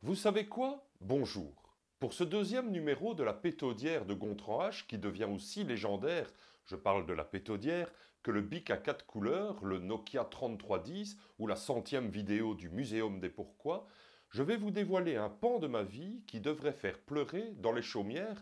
Vous savez quoi? Bonjour. Pour ce deuxième numéro de la pétaudière de Gontran H, qui devient aussi légendaire, je parle de la pétaudière, que le bic à 4 couleurs, le Nokia 3310 ou la 100e vidéo du Muséum des Pourquoi, je vais vous dévoiler un pan de ma vie qui devrait faire pleurer dans les chaumières,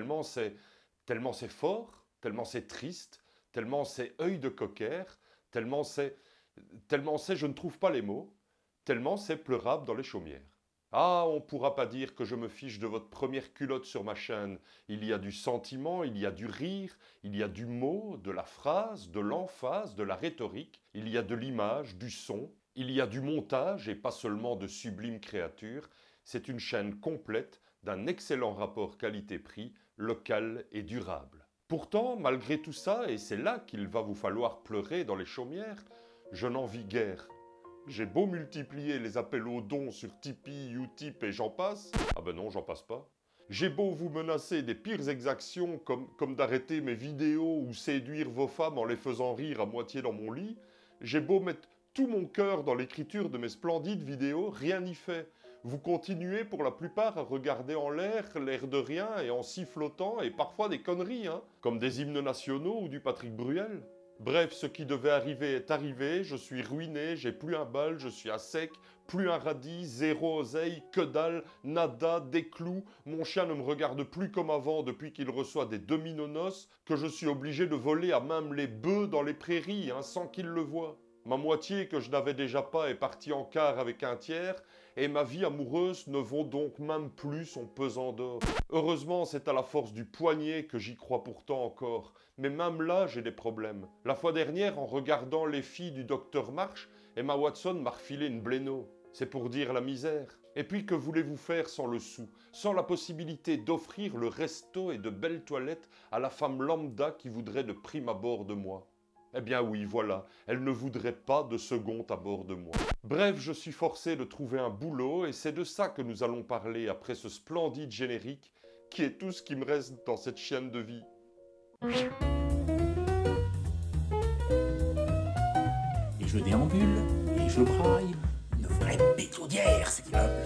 tellement c'est fort, tellement c'est triste, tellement c'est œil de cocker, tellement c'est, tellement c'est je ne trouve pas les mots, tellement c'est pleurable dans les chaumières. Ah, on pourra pas dire que je me fiche de votre première culotte sur ma chaîne. Il y a du sentiment, il y a du rire, il y a du mot, de la phrase, de l'emphase, de la rhétorique, il y a de l'image, du son, il y a du montage et pas seulement de sublimes créatures. C'est une chaîne complète d'un excellent rapport qualité-prix, local et durable. Pourtant, malgré tout ça, et c'est là qu'il va vous falloir pleurer dans les chaumières, je n'en vis guère. J'ai beau multiplier les appels aux dons sur Tipeee, Utip et j'en passe. Ah ben non, j'en passe pas. J'ai beau vous menacer des pires exactions comme d'arrêter mes vidéos ou séduire vos femmes en les faisant rire à moitié dans mon lit. J'ai beau mettre tout mon cœur dans l'écriture de mes splendides vidéos, rien n'y fait. Vous continuez pour la plupart à regarder en l'air de rien et en sifflotant et parfois des conneries, hein, comme des hymnes nationaux ou du Patrick Bruel. Bref, ce qui devait arriver est arrivé, je suis ruiné, j'ai plus un bal, je suis à sec, plus un radis, zéro oseille, que dalle, nada, des clous, mon chien ne me regarde plus comme avant depuis qu'il reçoit des demi-nonos, que je suis obligé de voler à même les bœufs dans les prairies, hein, sans qu'il le voie. Ma moitié que je n'avais déjà pas est partie en quart avec un tiers, et ma vie amoureuse ne vaut donc même plus son pesant d'or. Heureusement, c'est à la force du poignet que j'y crois pourtant encore, mais même là, j'ai des problèmes. La fois dernière, en regardant les filles du docteur March, Emma Watson m'a refilé une bléno. C'est pour dire la misère. Et puis que voulez-vous faire sans le sou, sans la possibilité d'offrir le resto et de belles toilettes à la femme lambda qui voudrait de prime abord de moi? Eh bien oui, voilà, elle ne voudrait pas de second à bord de moi. Bref, je suis forcé de trouver un boulot et c'est de ça que nous allons parler après ce splendide générique qui est tout ce qui me reste dans cette chienne de vie. Et je déambule, et je braille. Une vraie pétaudière, cet immeuble.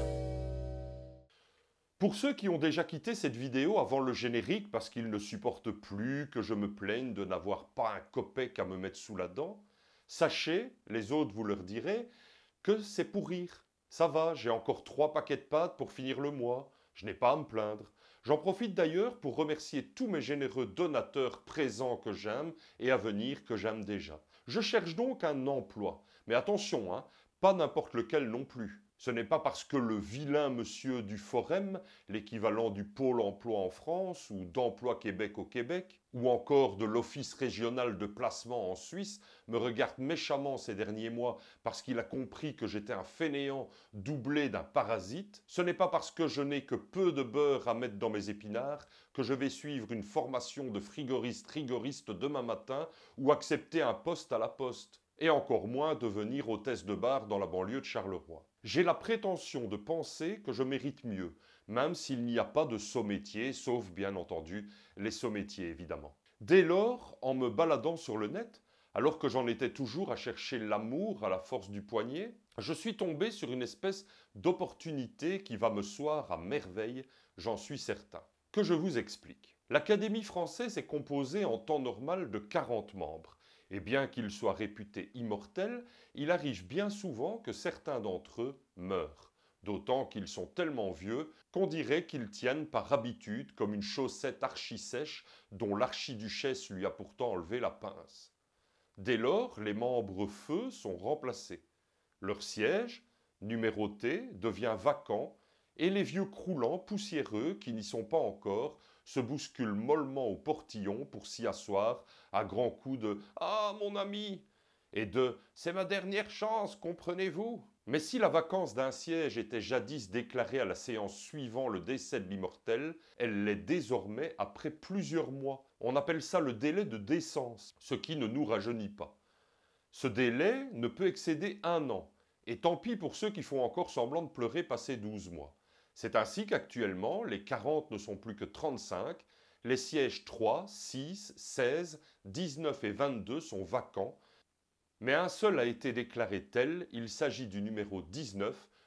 Pour ceux qui ont déjà quitté cette vidéo avant le générique parce qu'ils ne supportent plus que je me plaigne de n'avoir pas un copec à me mettre sous la dent, sachez, les autres vous leur direz, que c'est pour rire. Ça va, j'ai encore 3 paquets de pâtes pour finir le mois, je n'ai pas à me plaindre. J'en profite d'ailleurs pour remercier tous mes généreux donateurs présents que j'aime et à venir que j'aime déjà. Je cherche donc un emploi, mais attention, hein, pas n'importe lequel non plus. Ce n'est pas parce que le vilain monsieur du Forum, l'équivalent du Pôle emploi en France ou d'Emploi Québec au Québec, ou encore de l'Office régional de placement en Suisse, me regarde méchamment ces derniers mois parce qu'il a compris que j'étais un fainéant doublé d'un parasite, ce n'est pas parce que je n'ai que peu de beurre à mettre dans mes épinards que je vais suivre une formation de frigoriste rigoriste demain matin ou accepter un poste à la poste, et encore moins devenir hôtesse de bar dans la banlieue de Charleroi. J'ai la prétention de penser que je mérite mieux, même s'il n'y a pas de sot-métier, sauf bien entendu les sot-métiers évidemment. Dès lors, en me baladant sur le net, alors que j'en étais toujours à chercher l'amour à la force du poignet, je suis tombé sur une espèce d'opportunité qui va me soir à merveille, j'en suis certain. Que je vous explique. L'Académie française est composée en temps normal de 40 membres. Et bien qu'ils soient réputés immortels, il arrive bien souvent que certains d'entre eux meurent. D'autant qu'ils sont tellement vieux qu'on dirait qu'ils tiennent par habitude comme une chaussette archi-sèche dont l'archiduchesse lui a pourtant enlevé la pince. Dès lors, les membres feu sont remplacés. Leur siège, numéroté, devient vacant et les vieux croulants poussiéreux qui n'y sont pas encore se bousculent mollement au portillon pour s'y asseoir à grands coups de « Ah, mon ami !» et de « C'est ma dernière chance, comprenez-vous ?» Mais si la vacance d'un siège était jadis déclarée à la séance suivant le décès de l'immortel, elle l'est désormais après plusieurs mois. On appelle ça le délai de décence, ce qui ne nous rajeunit pas. Ce délai ne peut excéder 1 an, et tant pis pour ceux qui font encore semblant de pleurer passé 12 mois. C'est ainsi qu'actuellement, les 40 ne sont plus que 35, les sièges 3, 6, 16, 19 et 22 sont vacants, mais un seul a été déclaré tel, il s'agit du numéro 19,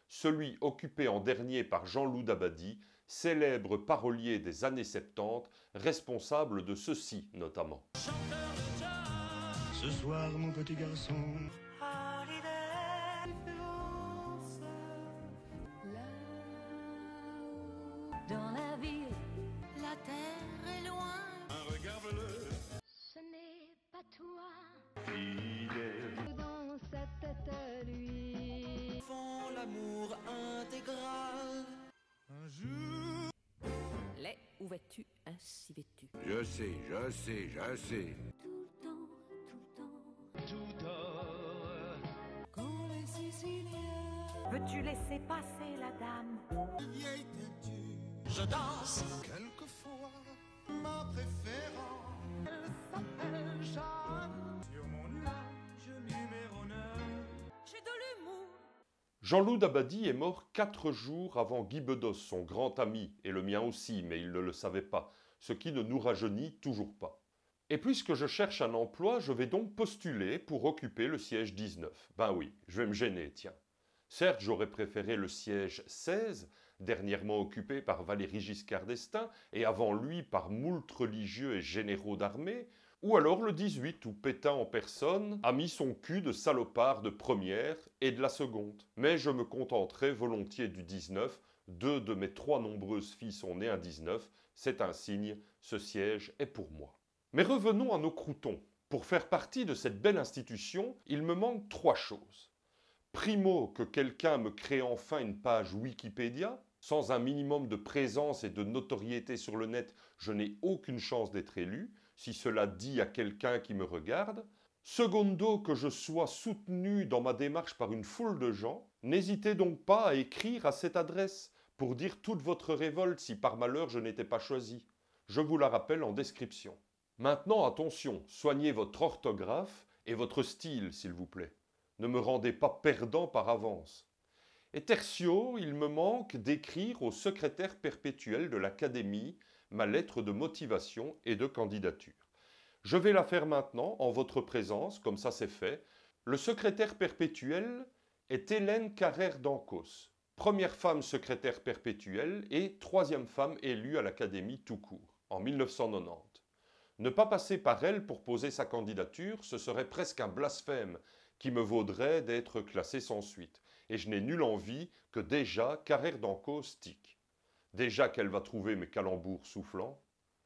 celui occupé en dernier par Jean-Loup Dabadi, célèbre parolier des années 70, responsable de ceci notamment. Ce soir, mon petit garçon, dans la ville, la terre est loin. un regard bleu, Ce n'est pas toi. fidèle, Dans sa tête à lui. font l'amour intégral. Un jour, Laid, où vas-tu ainsi vêtu? je sais, Tout le temps, tout tort. quand les Siciliens. Veux-tu laisser passer la dame? Vieille têtue, je danse. Quelquefois, ma préférence, elle s'appelle Jeanne. Sur mon âge numéro 9. J'ai de l'humour. Jean-Loup Dabadi est mort 4 jours avant Guy Bedos, son grand ami, et le mien aussi, mais il ne le savait pas, ce qui ne nous rajeunit toujours pas. Et puisque je cherche un emploi, je vais donc postuler pour occuper le siège 19. Ben oui, je vais me gêner, tiens. Certes, j'aurais préféré le siège 16, dernièrement occupé par Valéry Giscard d'Estaing, et avant lui par moult religieux et généraux d'armée, ou alors le 18, où Pétain en personne a mis son cul de salopard de première et de la seconde. Mais je me contenterai volontiers du 19, 2 de mes 3 nombreuses filles sont nées un 19, c'est un signe, ce siège est pour moi. Mais revenons à nos croutons. Pour faire partie de cette belle institution, il me manque 3 choses. Primo, que quelqu'un me crée enfin une page Wikipédia. Sans un minimum de présence et de notoriété sur le net, je n'ai aucune chance d'être élu, si cela dit à quelqu'un qui me regarde. Secondo, que je sois soutenu dans ma démarche par une foule de gens. N'hésitez donc pas à écrire à cette adresse pour dire toute votre révolte si par malheur je n'étais pas choisi. Je vous la rappelle en description. Maintenant, attention, soignez votre orthographe et votre style, s'il vous plaît. Ne me rendez pas perdant par avance. Et tertio, il me manque d'écrire au secrétaire perpétuel de l'Académie ma lettre de motivation et de candidature. Je vais la faire maintenant, en votre présence, comme ça c'est fait. Le secrétaire perpétuel est Hélène Carrère d'Ancos, première femme secrétaire perpétuelle et 3e femme élue à l'Académie tout court, en 1990. Ne pas passer par elle pour poser sa candidature, ce serait presque un blasphème qui me vaudrait d'être classé sans suite. Et je n'ai nulle envie que déjà Carrère d'Ancos tique. Déjà qu'elle va trouver mes calembours soufflants.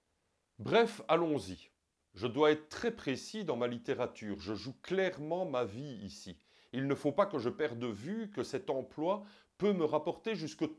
Bref, allons-y. Je dois être très précis dans ma littérature. Je joue clairement ma vie ici. Il ne faut pas que je perde de vue que cet emploi peut me rapporter jusque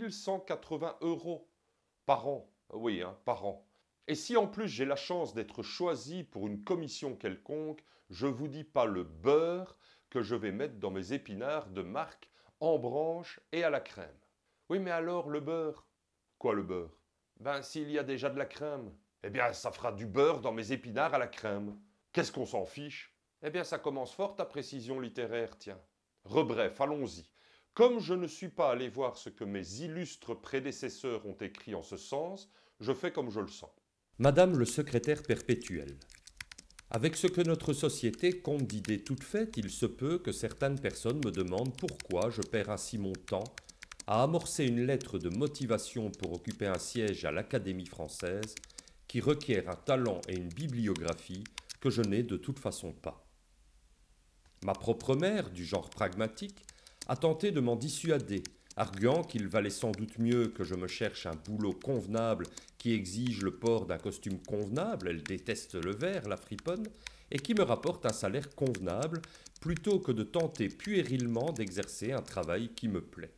3180 € par an. Oui, par an. Et si en plus j'ai la chance d'être choisi pour une commission quelconque, je vous dis pas le beurre que je vais mettre dans mes épinards de marque en branche et à la crème. Oui, mais alors le beurre? Quoi le beurre? Ben s'il y a déjà de la crème, eh bien ça fera du beurre dans mes épinards à la crème. Qu'est-ce qu'on s'en fiche? Eh bien ça commence fort ta précision littéraire, tiens. Rebref, allons-y. Comme je ne suis pas allé voir ce que mes illustres prédécesseurs ont écrit en ce sens, je fais comme je le sens. Madame le secrétaire perpétuel. Avec ce que notre société compte d'idées toutes faites, il se peut que certaines personnes me demandent pourquoi je perds ainsi mon temps à amorcer une lettre de motivation pour occuper un siège à l'Académie française qui requiert un talent et une bibliographie que je n'ai de toute façon pas. Ma propre mère, du genre pragmatique, a tenté de m'en dissuader, arguant qu'il valait sans doute mieux que je me cherche un boulot convenable qui exige le port d'un costume convenable, elle déteste le vert, la friponne, et qui me rapporte un salaire convenable, plutôt que de tenter puérilement d'exercer un travail qui me plaît.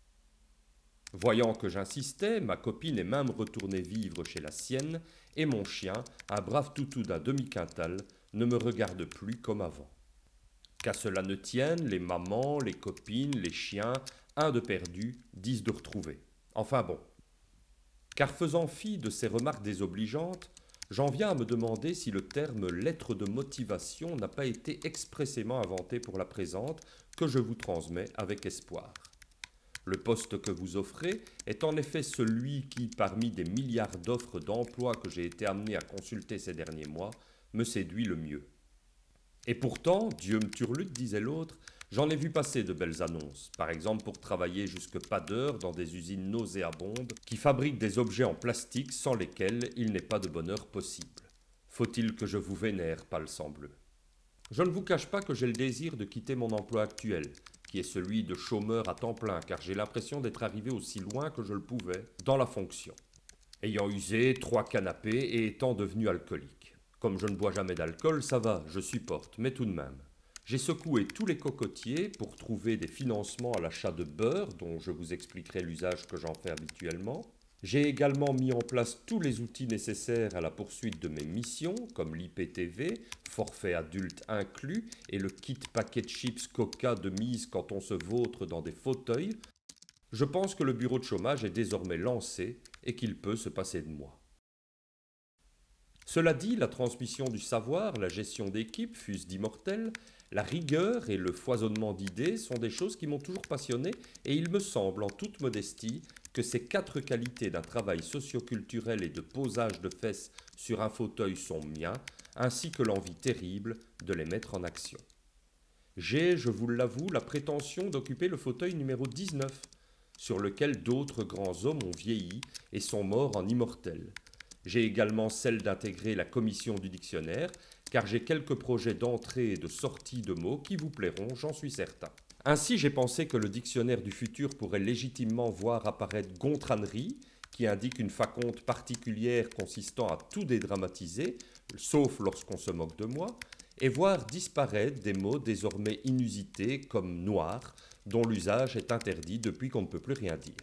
Voyant que j'insistais, ma copine est même retournée vivre chez la sienne, et mon chien, un brave toutou d'un demi-quintal, ne me regarde plus comme avant. Qu'à cela ne tienne, les mamans, les copines, les chiens, un de perdu, 10 de retrouvé. Enfin bon. Car faisant fi de ces remarques désobligeantes, j'en viens à me demander si le terme « lettre de motivation » n'a pas été expressément inventé pour la présente, que je vous transmets avec espoir. Le poste que vous offrez est en effet celui qui, parmi des milliards d'offres d'emploi que j'ai été amené à consulter ces derniers mois, me séduit le mieux. Et pourtant, Dieu me turlute, disait l'autre, J'en ai vu passer de belles annonces, par exemple pour travailler jusque pas d'heure dans des usines nauséabondes qui fabriquent des objets en plastique sans lesquels il n'est pas de bonheur possible. Faut-il que je vous vénère, pâle sang bleu? Je ne vous cache pas que j'ai le désir de quitter mon emploi actuel, qui est celui de chômeur à temps plein, car j'ai l'impression d'être arrivé aussi loin que je le pouvais dans la fonction. Ayant usé 3 canapés et étant devenu alcoolique. Comme je ne bois jamais d'alcool, ça va, je supporte, mais tout de même. J'ai secoué tous les cocotiers pour trouver des financements à l'achat de beurre, dont je vous expliquerai l'usage que j'en fais habituellement. J'ai également mis en place tous les outils nécessaires à la poursuite de mes missions, comme l'IPTV, forfait adulte inclus, et le kit paquet de chips Coca de mise quand on se vautre dans des fauteuils. Je pense que le bureau de chômage est désormais lancé et qu'il peut se passer de moi. Cela dit, la transmission du savoir, la gestion d'équipe, fût-ce d'immortels, la rigueur et le foisonnement d'idées sont des choses qui m'ont toujours passionné et il me semble, en toute modestie, que ces 4 qualités d'un travail socio-culturel et de posage de fesses sur un fauteuil sont miens, ainsi que l'envie terrible de les mettre en action. J'ai, je vous l'avoue, la prétention d'occuper le fauteuil numéro 19, sur lequel d'autres grands hommes ont vieilli et sont morts en immortels. J'ai également celle d'intégrer la commission du dictionnaire, car j'ai quelques projets d'entrée et de sortie de mots qui vous plairont, j'en suis certain. Ainsi, j'ai pensé que le dictionnaire du futur pourrait légitimement voir apparaître gontranerie, qui indique une faconte particulière consistant à tout dédramatiser, sauf lorsqu'on se moque de moi, et voir disparaître des mots désormais inusités comme noir, dont l'usage est interdit depuis qu'on ne peut plus rien dire.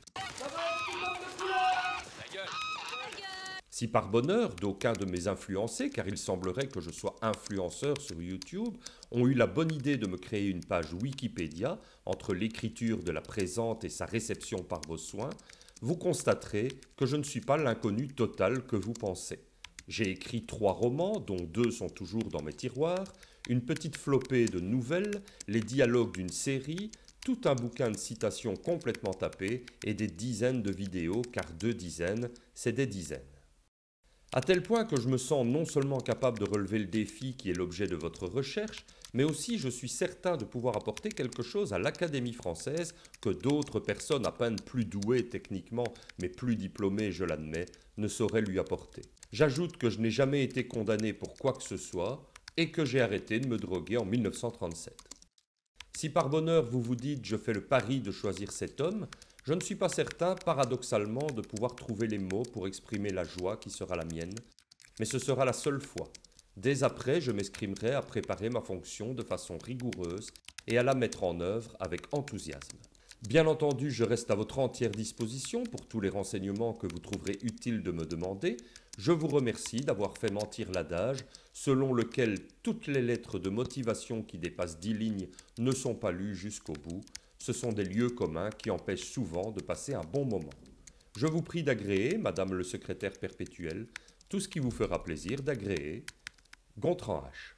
Si par bonheur, d'aucuns de mes influencés, car il semblerait que je sois influenceur sur YouTube, ont eu la bonne idée de me créer une page Wikipédia entre l'écriture de la présente et sa réception par vos soins, vous constaterez que je ne suis pas l'inconnu total que vous pensez. J'ai écrit 3 romans, dont 2 sont toujours dans mes tiroirs, une petite flopée de nouvelles, les dialogues d'une série, tout un bouquin de citations complètement tapé et des dizaines de vidéos, car 2 dizaines, c'est des dizaines. À tel point que je me sens non seulement capable de relever le défi qui est l'objet de votre recherche, mais aussi je suis certain de pouvoir apporter quelque chose à l'Académie française que d'autres personnes à peine plus douées techniquement, mais plus diplômées, je l'admets, ne sauraient lui apporter. J'ajoute que je n'ai jamais été condamné pour quoi que ce soit et que j'ai arrêté de me droguer en 1937. Si par bonheur vous vous dites « je fais le pari de choisir cet homme », je ne suis pas certain, paradoxalement, de pouvoir trouver les mots pour exprimer la joie qui sera la mienne, mais ce sera la seule fois. Dès après, je m'escrimerai à préparer ma fonction de façon rigoureuse et à la mettre en œuvre avec enthousiasme. Bien entendu, je reste à votre entière disposition pour tous les renseignements que vous trouverez utiles de me demander. Je vous remercie d'avoir fait mentir l'adage selon lequel toutes les lettres de motivation qui dépassent 10 lignes ne sont pas lues jusqu'au bout. Ce sont des lieux communs qui empêchent souvent de passer un bon moment. Je vous prie d'agréer, Madame le secrétaire perpétuel, tout ce qui vous fera plaisir d'agréer. Gontran H.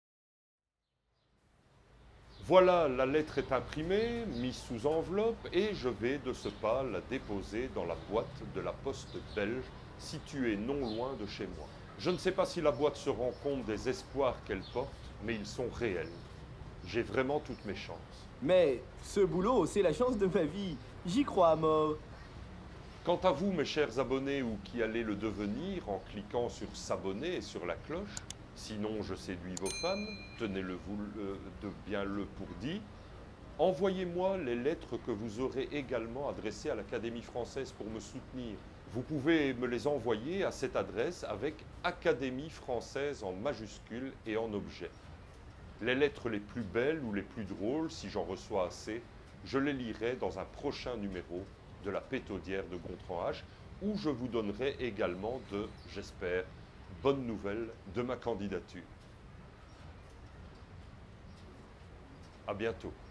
Voilà, la lettre est imprimée, mise sous enveloppe et je vais de ce pas la déposer dans la boîte de la poste belge située non loin de chez moi. Je ne sais pas si la boîte se rend compte des espoirs qu'elle porte, mais ils sont réels. J'ai vraiment toutes mes chances. Mais ce boulot, c'est la chance de ma vie. J'y crois à mort. Quant à vous, mes chers abonnés, ou qui allez le devenir en cliquant sur s'abonner et sur la cloche, sinon je séduis vos femmes, tenez-le-vous de bien le pour dit, envoyez-moi les lettres que vous aurez également adressées à l'Académie française pour me soutenir. Vous pouvez me les envoyer à cette adresse avec Académie française en majuscule et en objet. Les lettres les plus belles ou les plus drôles, si j'en reçois assez, je les lirai dans un prochain numéro de la Pétaudière de Gontran H, où je vous donnerai également de, j'espère, bonnes nouvelles de ma candidature. À bientôt.